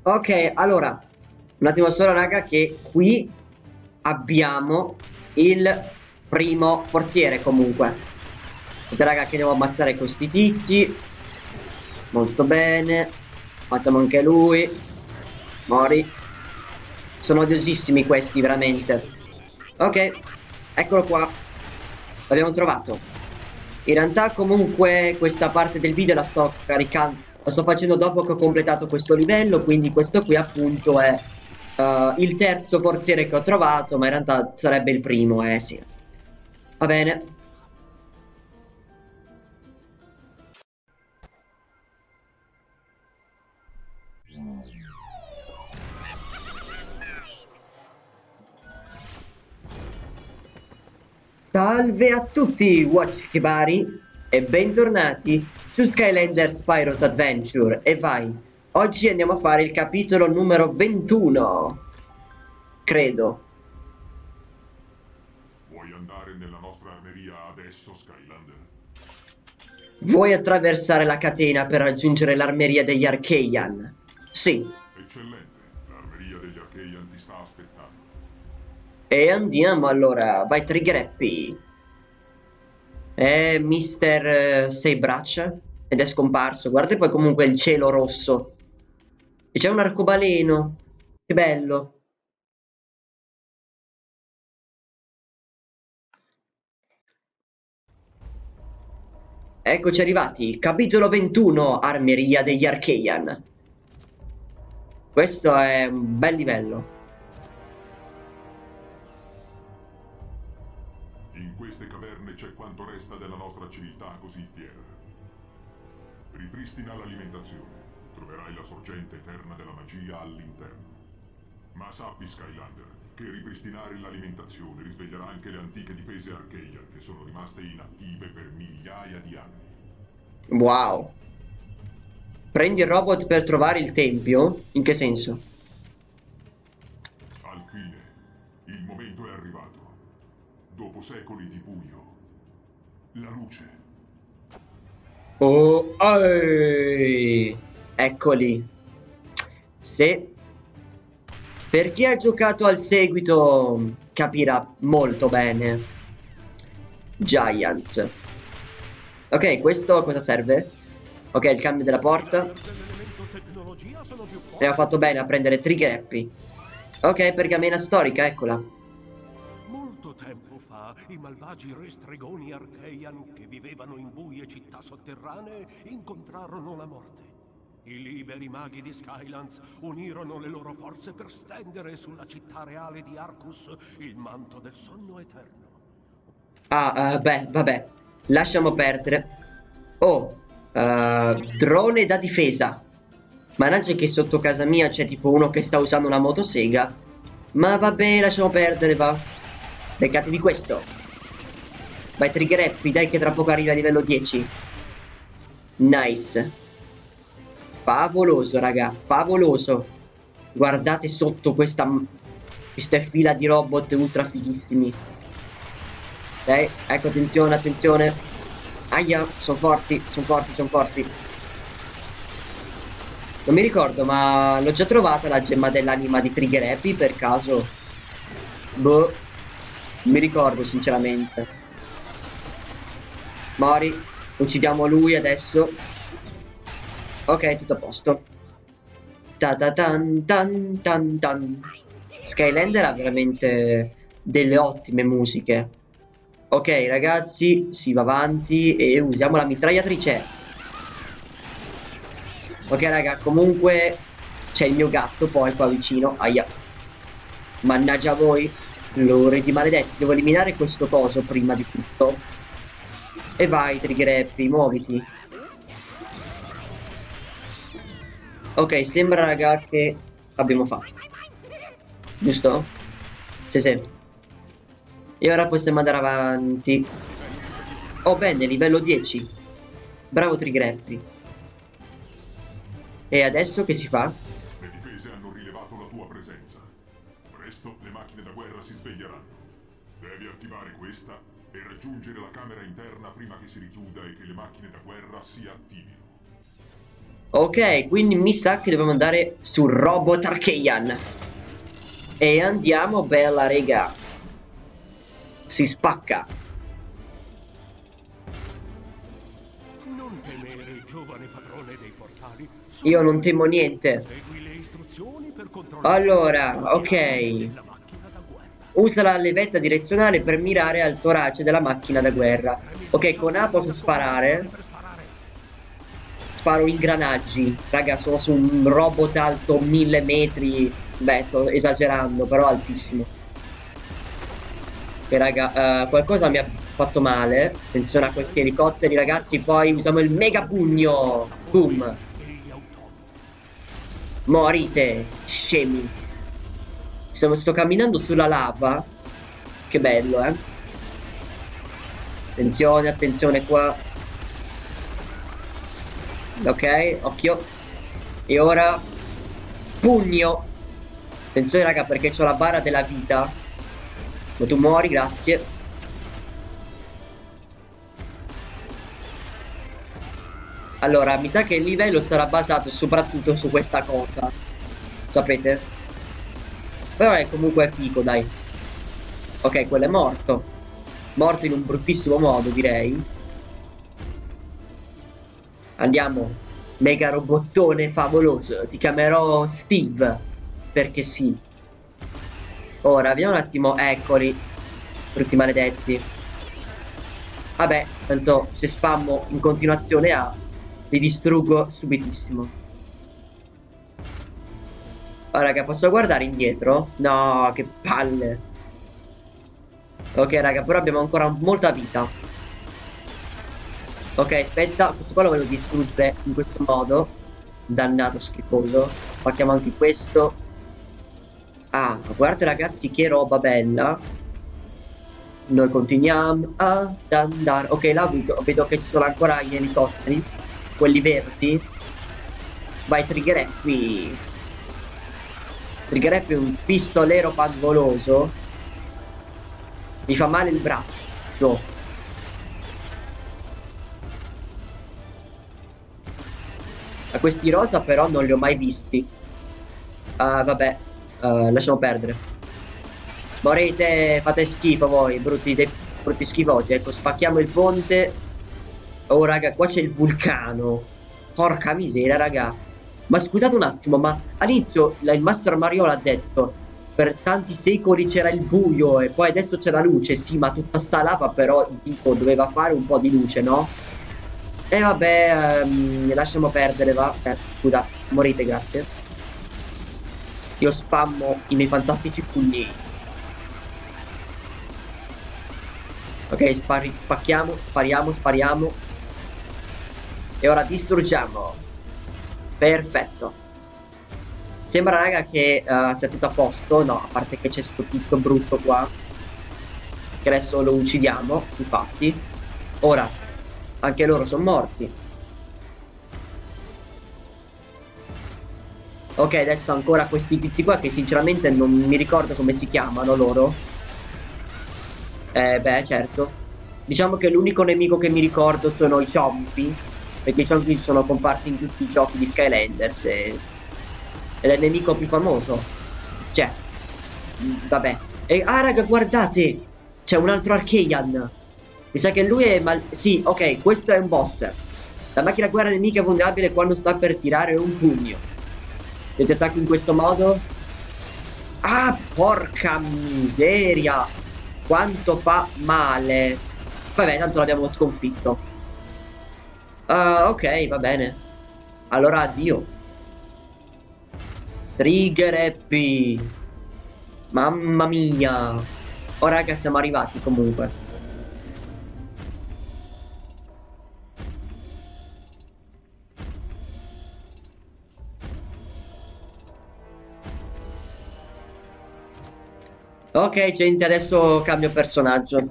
Ok, allora, un attimo solo, raga, che qui abbiamo il primo forziere comunque. Aspetta, raga, che devo ammazzare questi tizi. Molto bene. Facciamo anche lui. Mori. Sono odiosissimi questi, veramente. Ok, eccolo qua. L'abbiamo trovato. In realtà comunque questa parte del video la sto caricando, la sto facendo dopo che ho completato questo livello, quindi questo qui appunto è il terzo forziere che ho trovato, ma in realtà sarebbe il primo, sì. Va bene. Salve a tutti, Watch Kibari, e bentornati su Skylander Spyro's Adventure. E vai, oggi andiamo a fare il capitolo numero 21, credo. Vuoi andare nella nostra armeria adesso, Skylander? Vuoi attraversare la catena per raggiungere l'armeria degli Archeian? Sì. Eccellente, l'armeria degli Archeian ti sta aspettando. E andiamo allora, vai Trigreppi. È Mister Sei Braccia ed è scomparso. Guarda poi comunque il cielo rosso. E c'è un arcobaleno. Che bello. Eccoci arrivati. Capitolo 21, Armeria degli Archeian. Questo è un bel livello. In queste caverne c'è quanto resta della nostra civiltà così fiera. Ripristina l'alimentazione. Troverai la sorgente eterna della magia all'interno. Ma sappi, Skylander, che ripristinare l'alimentazione risveglierà anche le antiche difese Archeian che sono rimaste inattive per migliaia di anni. Wow. Prendi il robot per trovare il tempio? In che senso? Al fine, il momento è arrivato. Dopo secoli di buio, la luce. Oh, ehi. Eccoli. Se per chi ha giocato al seguito capirà molto bene. Giants. Ok, questo a cosa serve? Ok, il cambio della porta. Abbiamo fatto bene a prendere Trigreppi. Ok, pergamena storica, eccola. Molto tempo fa, i malvagi re stregoni Archeian che vivevano in buie città sotterranee incontrarono la morte. I liberi maghi di Skylands unirono le loro forze per stendere sulla città reale di Arcus il manto del sonno eterno. Beh, vabbè. Lasciamo perdere. Oh, drone da difesa. Mannaggia che sotto casa mia c'è tipo uno che sta usando una motosega. Ma vabbè, lasciamo perdere, va. Beccatevi questo. Vai Trigreppi, dai che tra poco arriva a livello 10. Nice. Favoloso, raga, favoloso. Guardate sotto questa fila di robot ultra fighissimi. Ok, ecco, attenzione, attenzione. Aia, sono forti, sono forti, sono forti. Non mi ricordo, ma l'ho già trovata la gemma dell'anima di Trigger Happy per caso? Boh, non mi ricordo sinceramente. Mori, uccidiamo lui adesso. Ok, tutto a posto. Ta ta tan tan tan tan. Skylander ha veramente delle ottime musiche. Ok, ragazzi, si va avanti e usiamo la mitragliatrice. Ok, raga, comunque c'è il mio gatto poi qua vicino. Aia. Mannaggia a voi. Lordi maledetti. Devo eliminare questo coso prima di tutto. E vai, Trigger Happy, muoviti. Ok, sembra, raga, che abbiamo fatto. Giusto? Sì, sì. E ora possiamo andare avanti. Oh, bene, livello 10. Bravo Trigger Happy. E adesso che si fa? Le difese hanno rilevato la tua presenza. Presto le macchine da guerra si sveglieranno. Devi attivare questa e raggiungere la camera interna prima che si richiuda e che le macchine da guerra si attivino. Ok, quindi mi sa che dobbiamo andare sul robot Archeian. E andiamo, bella rega. Si spacca. Non temere, giovane padrone dei portali. Io non temo niente. Segui le istruzioni per controllare Allora, ok. la macchina da guerra. Usa la levetta direzionale per mirare al torace della macchina da guerra. Ok, con A posso sparare. Sparo ingranaggi. Raga, sono su un robot alto 1000 metri. Beh, sto esagerando, però altissimo. Ok, raga, qualcosa mi ha fatto male. Attenzione a questi elicotteri, ragazzi. Poi usiamo il mega pugno. Boom. Morite, scemi. Sto camminando sulla lava. Che bello, eh. Attenzione, attenzione qua. Ok, occhio. E ora pugno. Attenzione raga, perché c'ho la barra della vita. Ma tu muori, grazie. Allora, mi sa che il livello sarà basato soprattutto su questa cosa. Sapete? Però è comunque figo, dai. Ok, quello è morto. Morto in un bruttissimo modo, direi. Andiamo. Mega robottone favoloso. Ti chiamerò Steve. Perché sì. Ora, vediamo un attimo. Eccoli. Brutti maledetti. Vabbè, tanto se spammo in continuazione A, li distruggo subitissimo. Oh, raga, posso guardare indietro? No, che palle. Ok, raga, però abbiamo ancora molta vita. Ok, aspetta, questo qua lo voglio distruggere in questo modo. Dannato schifoso. Facciamo anche questo. Ah, guardate ragazzi che roba bella. Noi continuiamo ad andare. Ok, là vedo che ci sono ancora gli elicotteri. Quelli verdi. Vai, Trigger Happy. Trigger Happy è un pistolero palvoloso. Mi fa male il braccio. A questi rosa però non li ho mai visti. Vabbè, lasciamo perdere. Morite, fate schifo voi, brutti schifosi. Ecco, spacchiamo il ponte. Oh raga, qua c'è il vulcano. Porca miseria, raga. Ma scusate un attimo, ma all'inizio il Master Mario l'ha detto: per tanti secoli c'era il buio e poi adesso c'è la luce. Sì, ma tutta sta lava però tipo doveva fare un po' di luce, no? E vabbè, lasciamo perdere, va. Scusa, morite, grazie. Io spammo i miei fantastici pugni. Ok, spacchiamo, spariamo. E ora distruggiamo. Perfetto. Sembra raga che sia tutto a posto. No, a parte che c'è sto tizio brutto qua, che adesso lo uccidiamo. Infatti. Ora anche loro sono morti. Ok, adesso ancora questi tizi qua che sinceramente non mi ricordo come si chiamano loro. Beh, certo. Diciamo che l'unico nemico che mi ricordo sono i zombie, perché i zombie sono comparsi in tutti i giochi di Skylanders ed è il nemico più famoso. Cioè, vabbè. Raga, guardate! C'è un altro Archeian. Mi sa che lui è sì, ok, questo è un boss. La macchina guerra nemica è vulnerabile quando sta per tirare un pugno. Se ti attacchi in questo modo. Ah, porca miseria! Quanto fa male. Vabbè, tanto l'abbiamo sconfitto. Ok, va bene. Allora addio. Trigger Happy. Mamma mia. Oh raga, siamo arrivati comunque. Ok gente, adesso cambio personaggio.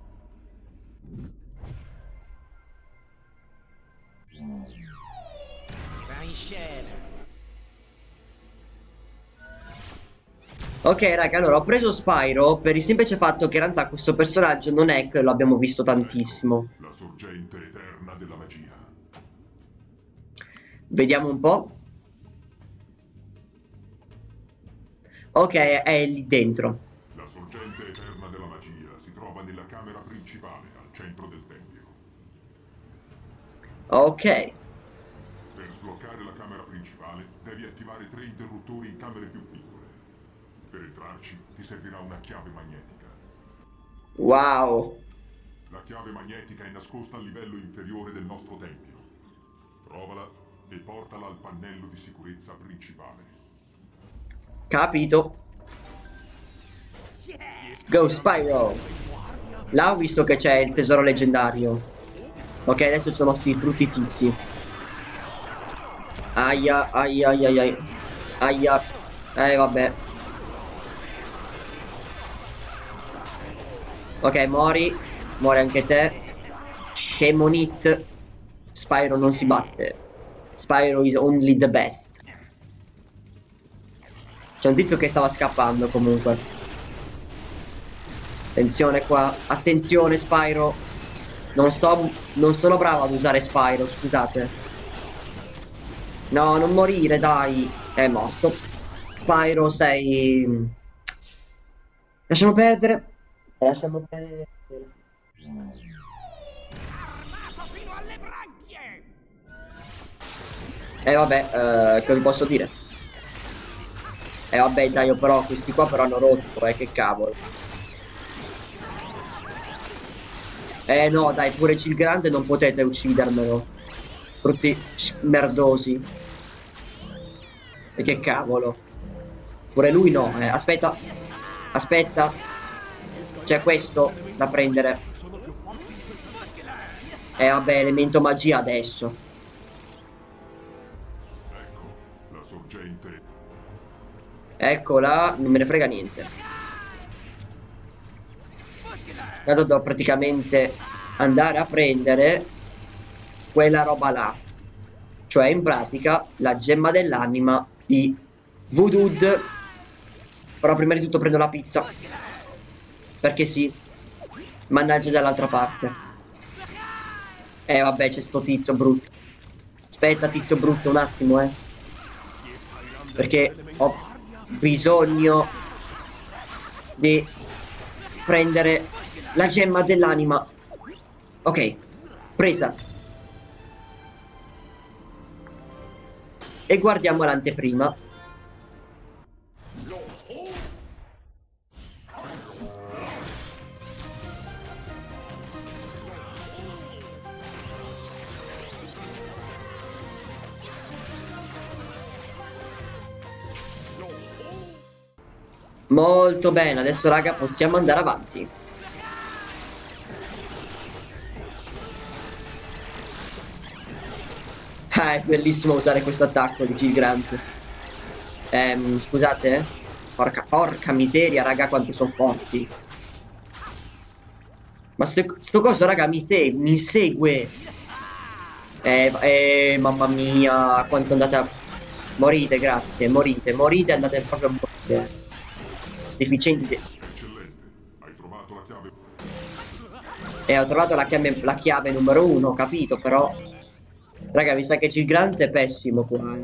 Ok raga, allora ho preso Spyro per il semplice fatto che in realtà questo personaggio non è che lo abbiamo visto tantissimo. La sorgente eterna della magia. Vediamo un po'. Ok, è lì dentro. La sorgente eterna della magia si trova nella camera principale, al centro del tempio. Ok. Per sbloccare la camera principale, devi attivare 3 interruttori in camere più piccole. Per entrarci, ti servirà una chiave magnetica. Wow. La chiave magnetica è nascosta al livello inferiore del nostro tempio. Trovala e portala al pannello di sicurezza principale. Capito. Go Spyro. Là ho visto che c'è il tesoro leggendario. Ok, adesso ci sono sti brutti tizi. Aia, aia, aia, aia. Aia. Vabbè. Ok, muori. Muori anche te. Scemonit. Spyro non si batte. Spyro is only the best. C'è un tizio che stava scappando comunque. Attenzione qua. Attenzione Spyro. Non sono bravo ad usare Spyro, scusate. No, non morire, dai. È morto. Spyro, sei... Lasciamo perdere. Lasciamo perdere. Vabbè, che vi posso dire? Vabbè, dai, io però questi qua però hanno rotto, che cavolo. No, dai, pure il grande non potete uccidermelo. Brutti merdosi. E che cavolo. Pure lui no, aspetta. Aspetta. C'è questo da prendere. Vabbè, elemento magia adesso. Ecco, la sorgente. Eccola, non me ne frega niente. Tanto devo praticamente andare a prendere quella roba là. Cioè, in pratica, la gemma dell'anima di Voodoo. Però prima di tutto prendo la pizza. Perché sì. Mannaggia dall'altra parte. Vabbè, c'è sto tizio brutto. Aspetta, tizio brutto, un attimo, perché ho bisogno di prendere la gemma dell'anima. Ok, presa. E guardiamo l'anteprima. Molto bene, adesso raga possiamo andare avanti. È bellissimo usare questo attacco di Gigant. Scusate, porca miseria raga quanto sono forti. Ma sto coso raga mi segue. Mamma mia, quanto andate a... Morite, grazie, morite, andate proprio a morire. Deficienti. Eccellente, hai trovato la chiave. Ho trovato la chiave numero 1, ho capito, però... Raga, mi sa che Gigant è pessimo qua,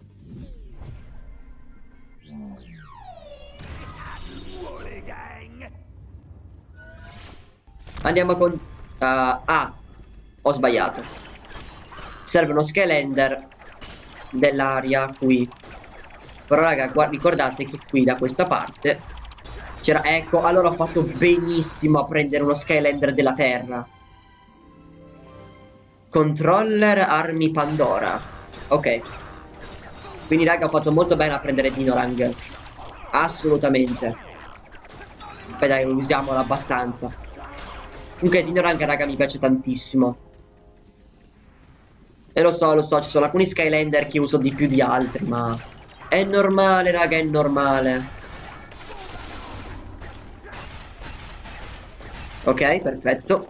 Andiamo con... ho sbagliato. Serve uno Skylander dell'aria qui. Però raga, ricordate che qui da questa parte c'era... Ecco, allora ho fatto benissimo a prendere uno Skylander della terra. Controller armi Pandora. Ok. Quindi raga ho fatto molto bene a prendere Dinorang. Assolutamente. Beh dai, usiamola abbastanza. Comunque Dinorang raga mi piace tantissimo. E lo so, ci sono alcuni Skylander che uso di più di altri, ma... È normale raga, è normale. Ok, perfetto.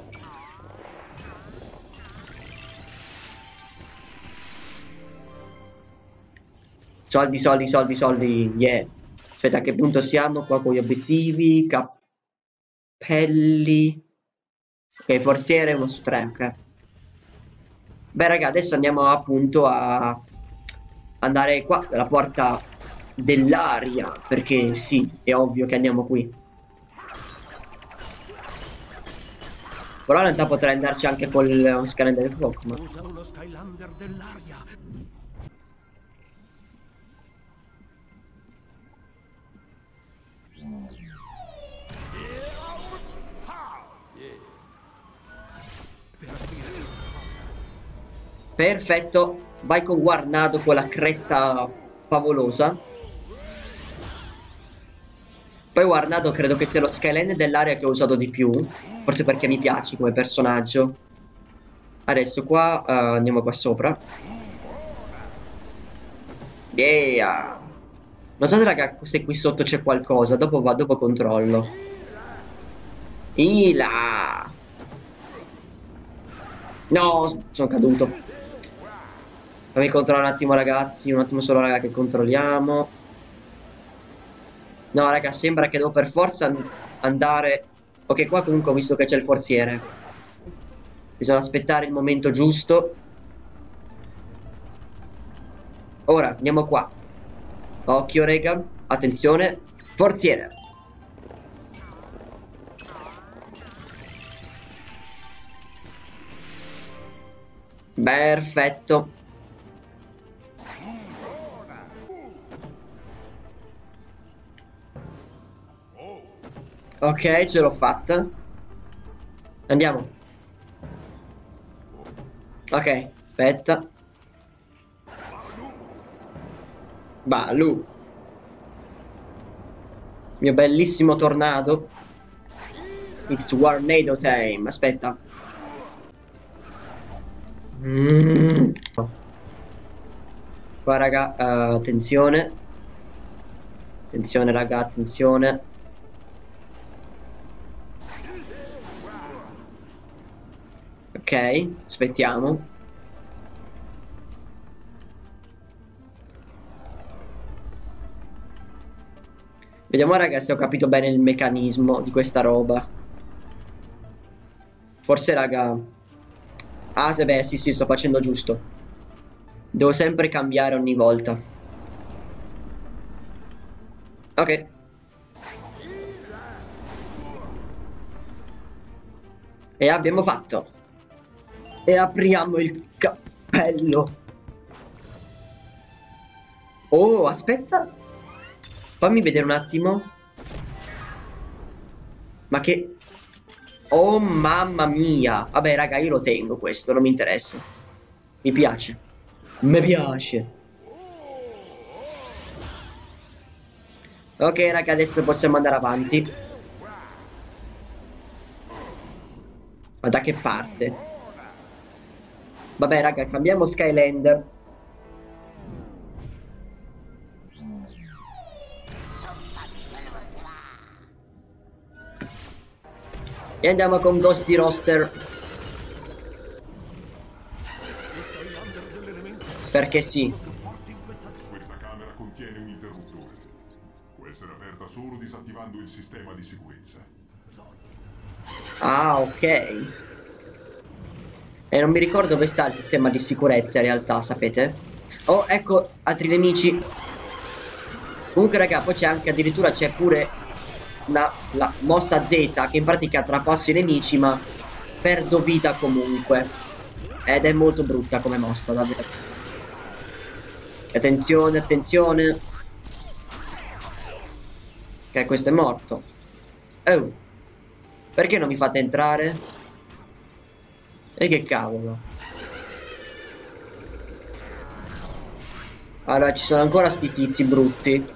Soldi, soldi, soldi, soldi, yeah. Aspetta, a che punto siamo qua con gli obiettivi? Cappelli. Ok, forziere 1 su 3, ok. Beh, raga, adesso andiamo appunto a andare qua, dalla porta dell'aria, perché sì, è ovvio che andiamo qui. Però in realtà potrei andarci anche con lo Skylander del fuoco, ma... Usa uno Skylander dell'aria. Perfetto, vai con Guarnado con la cresta favolosa. Poi Guarnado credo che sia lo Skylander dell'aria che ho usato di più, forse perché mi piace come personaggio. Adesso qua andiamo qua sopra. Yeah! Non so raga se qui sotto c'è qualcosa, dopo controllo. Ila! No, sono caduto. Fammi controllare un attimo ragazzi, un attimo solo raga che controlliamo. No raga, sembra che devo per forza andare... Ok, qua comunque ho visto che c'è il forziere. Bisogna aspettare il momento giusto. Ora, andiamo qua. Occhio raga, attenzione. Forziere. Perfetto. Ok, ce l'ho fatta. Andiamo. Ok, aspetta. Balù. Mio bellissimo tornado. It's Warnado time. Aspetta. Qua raga, attenzione. Attenzione raga, attenzione. Ok, aspettiamo. Vediamo raga se ho capito bene il meccanismo di questa roba. Forse raga... Ah, se beh, sì, sto facendo giusto. Devo sempre cambiare ogni volta. Ok. E abbiamo fatto. E apriamo il cappello. Oh, aspetta. Fammi vedere un attimo. Ma che... Oh, mamma mia. Vabbè, raga, io lo tengo questo, non mi interessa. Mi piace. Mi piace. Ok, raga, adesso possiamo andare avanti. Ma da che parte? Vabbè, raga, cambiamo Skylander. E andiamo con Ghosty Roster. Perché sì. Questa camera contiene un interruttore. Può essere aperta solo disattivando il sistema di sicurezza. Ah, ok. E non mi ricordo dove sta il sistema di sicurezza in realtà, sapete? Oh, ecco, altri nemici. Comunque, raga, poi c'è anche addirittura c'è pure la mossa Z che in pratica trapassa i nemici ma perdo vita comunque. Ed è molto brutta come mossa, davvero. Attenzione, attenzione. Ok, questo è morto. Oh. Perché non mi fate entrare? E che cavolo. Allora, ci sono ancora sti tizi brutti.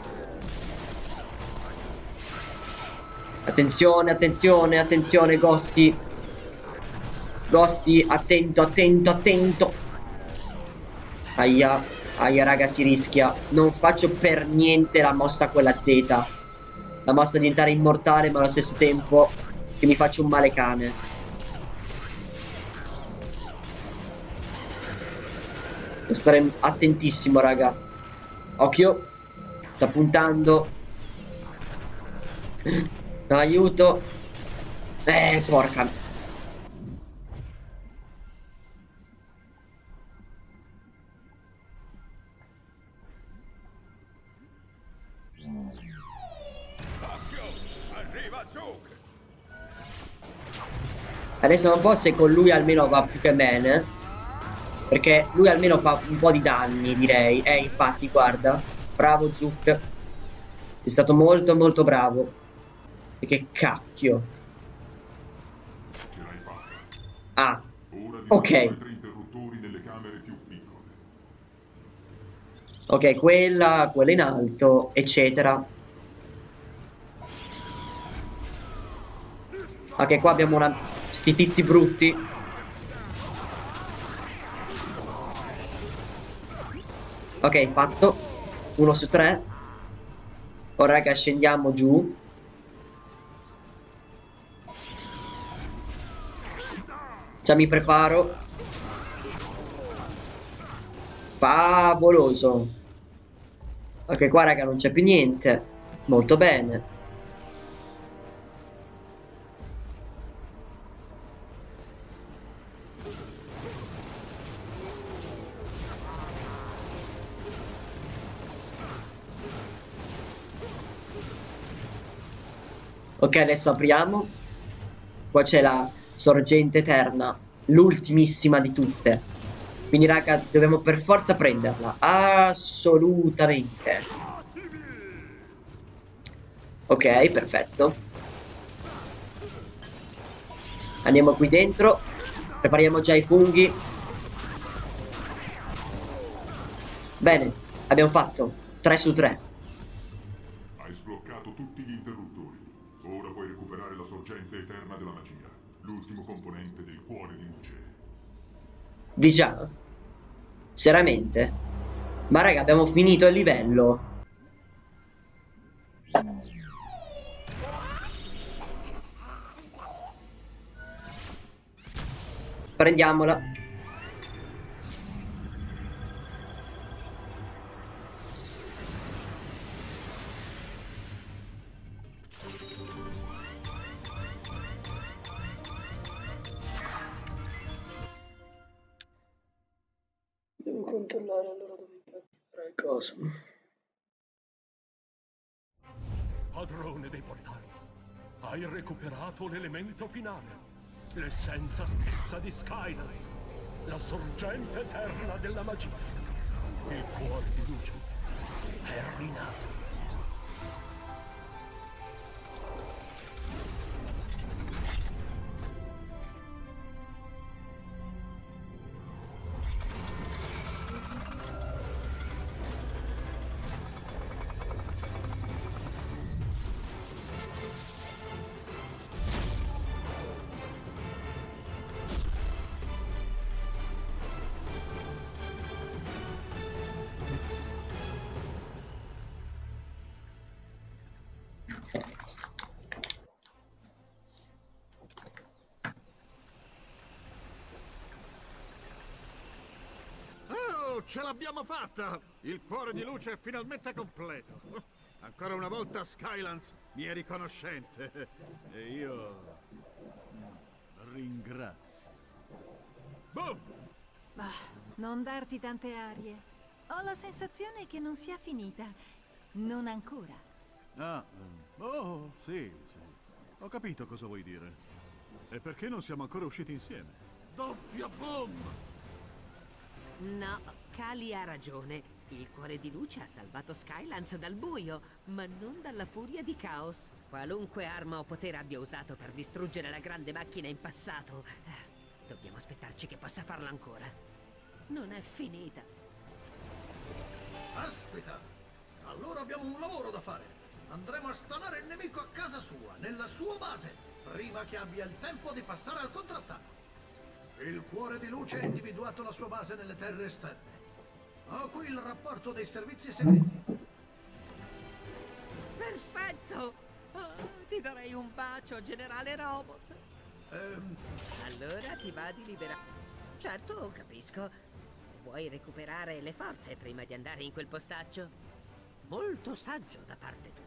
Attenzione, attenzione, attenzione, Ghosty. Ghosty, attento, attento, attento. Aia, aia, raga, si rischia. Non faccio per niente la mossa quella Z. La mossa di diventare immortale, ma allo stesso tempo che mi faccio un male cane. Devo stare attentissimo, raga. Occhio. Sta puntando. No, aiuto. Porca. Adesso non so se con lui almeno va più che bene, perché lui almeno fa un po' di danni, direi. Infatti, guarda. Bravo Zuck. Sei stato molto molto bravo. E che cacchio. Ce l'hai fatta. Ah, Ora ok. disattiva i 3 interruttori nelle camere più piccole. Ok, quella in alto, eccetera. Ok, qua abbiamo sti tizi brutti. Ok, fatto. 1 su 3. Ora raga scendiamo giù. Già mi preparo. Favoloso. Ok, qua raga non c'è più niente. Molto bene. Ok, adesso apriamo. Qua c'è la sorgente eterna, l'ultimissima di tutte. Quindi raga, dobbiamo per forza prenderla. Assolutamente. Ok, perfetto. Andiamo qui dentro. Prepariamo già i funghi. Bene, abbiamo fatto 3 su 3. Hai sbloccato tutti gli interruttori. Ora puoi recuperare la sorgente eterna della magia, l'ultimo componente del cuore di luce. Di già? Seriamente? Ma raga, abbiamo finito il livello. Prendiamola. Devo controllare allora dove fare il coso. Padrone dei portali, hai recuperato l'elemento finale, l'essenza stessa di Skylands, la sorgente eterna della magia. Il cuore di luce è rinato. Ce l'abbiamo fatta! Il cuore di luce è finalmente completo. Ancora una volta Skylands mi è riconoscente. E io... ringrazio. Boom! Non darti tante arie. Ho la sensazione che non sia finita. Non ancora. Oh, sì. Ho capito cosa vuoi dire. E perché non siamo ancora usciti insieme? Doppia boom! No, Kali ha ragione. Il cuore di luce ha salvato Skylands dal buio, ma non dalla furia di Caos. Qualunque arma o potere abbia usato per distruggere la grande macchina in passato, dobbiamo aspettarci che possa farlo ancora. Non è finita. Aspetta, allora abbiamo un lavoro da fare. Andremo a stanare il nemico a casa sua, nella sua base, prima che abbia il tempo di passare al contrattacco. Il cuore di luce ha individuato la sua base nelle terre esterne. Ho qui il rapporto dei servizi segreti. Perfetto! Ti darei un bacio, generale Robot. Allora ti va di liberare. Certo, capisco. Vuoi recuperare le forze prima di andare in quel postaccio? Molto saggio da parte tua.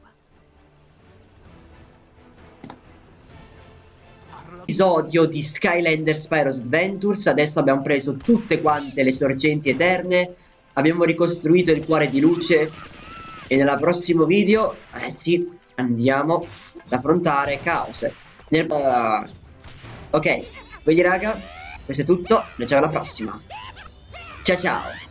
Episodio di Skylander Spyro's Adventures. Adesso abbiamo preso tutte quante le sorgenti eterne, abbiamo ricostruito il cuore di luce E nel prossimo video, sì, andiamo ad affrontare Chaos. Ok, quindi raga, questo è tutto, noi ci vediamo alla prossima. Ciao ciao!